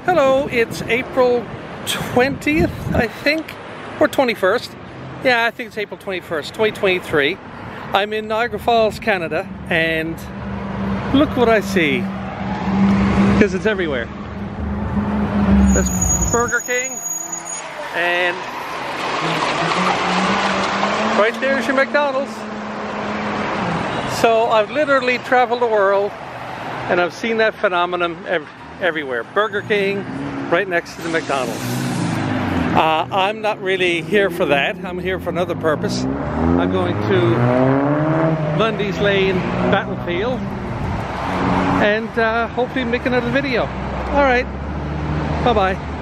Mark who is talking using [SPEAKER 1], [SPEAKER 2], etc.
[SPEAKER 1] Hello, it's April 20th, I think, or 21st. Yeah, I think it's April 21st, 2023. I'm in Niagara Falls, Canada, and look what I see, because it's everywhere. That's Burger King, and right there's your McDonald's. So I've literally traveled the world, and I've seen that phenomenon everywhere. Burger King, right next to the McDonald's. I'm not really here for that. I'm here for another purpose. I'm going to Bundy's Lane Battlefield and hopefully make another video. Alright, bye-bye.